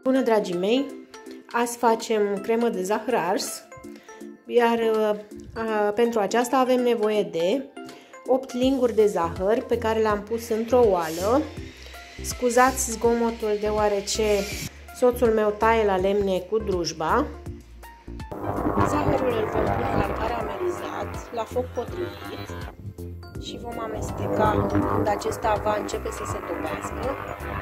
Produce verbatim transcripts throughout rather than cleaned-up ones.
Bună, dragii mei! Azi facem cremă de zahăr ars, iar a, pentru aceasta avem nevoie de opt linguri de zahăr pe care le-am pus într-o oală. Scuzați zgomotul deoarece soțul meu taie la lemne cu drujba. Zahărul îl vom pune la caramelizat, la foc potrivit, și vom amesteca când acesta va începe să se topească.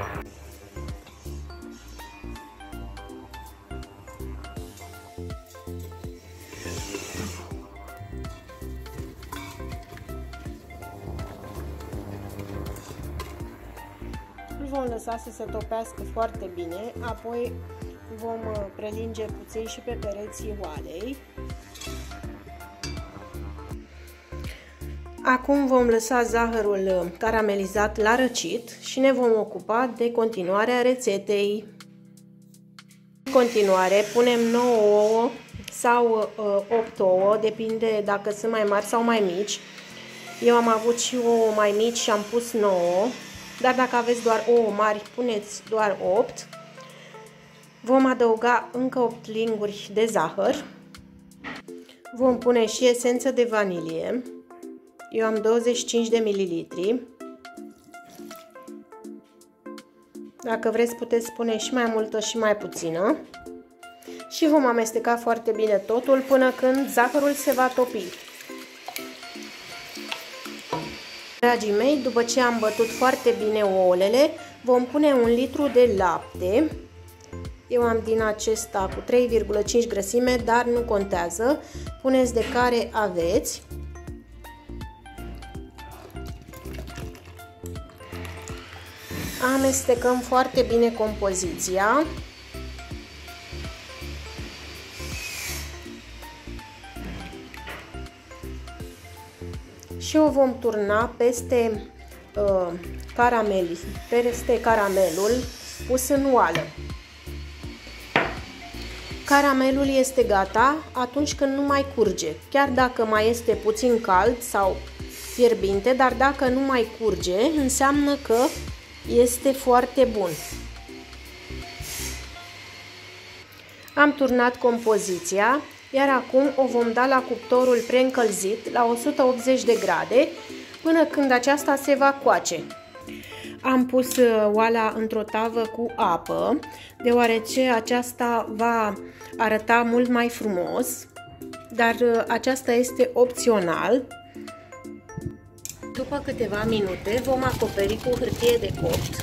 Îl vom lăsa să se topească foarte bine, apoi vom prelinge puțin și pe pereții oalei. Acum vom lăsa zahărul caramelizat la răcit și ne vom ocupa de continuarea rețetei. În continuare punem nouă ouă sau opt ouă, depinde dacă sunt mai mari sau mai mici. Eu am avut și ouă mai mici și am pus nouă, dar dacă aveți doar ouă mari, puneți doar opt. Vom adăuga încă opt linguri de zahăr. Vom pune și esență de vanilie. Eu am douăzeci și cinci de mililitri. Dacă vreți, puteți pune și mai multă și mai puțină. Și vom amesteca foarte bine totul până când zahărul se va topi. Dragii mei, după ce am bătut foarte bine ouălele, vom pune un litru de lapte. Eu am din acesta cu trei virgulă cinci grăsime, dar nu contează. Puneți de care aveți. Amestecăm foarte bine compoziția. Și o vom turna peste uh, caramel, peste caramelul pus în oală. Caramelul este gata atunci când nu mai curge, chiar dacă mai este puțin cald sau fierbinte, dar dacă nu mai curge, înseamnă că este foarte bun. Am turnat compoziția, iar acum o vom da la cuptorul preîncălzit la o sută optzeci de grade până când aceasta se va coace. Am pus oala într-o tavă cu apă, deoarece aceasta va arăta mult mai frumos, dar aceasta este opțional. După câteva minute vom acoperi cu hârtie de copt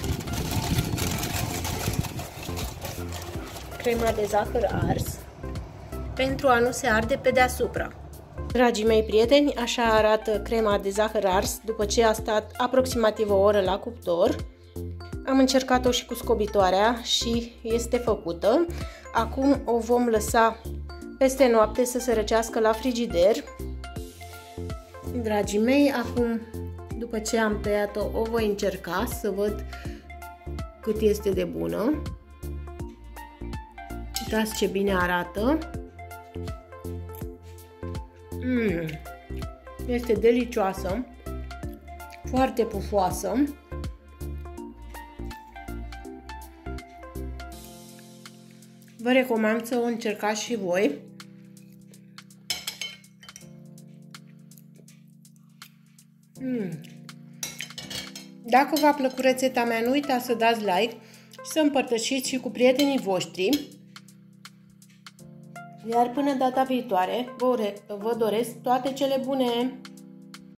crema de zahăr ars pentru a nu se arde pe deasupra. Dragii mei prieteni, așa arată crema de zahăr ars după ce a stat aproximativ o oră la cuptor. Am încercat-o și cu scobitoarea și este făcută. Acum o vom lăsa peste noapte să se răcească la frigider. Dragii mei, acum, după ce am tăiat-o, o voi încerca să văd cât este de bună. Uitați ce bine arată. Mm, este delicioasă, foarte pufoasă. Vă recomand să o încercați și voi. Mm. Dacă v-a plăcut rețeta mea, nu uitați să dați like și să împărtășiți și cu prietenii voștri. Iar până data viitoare, vă, vă doresc toate cele bune!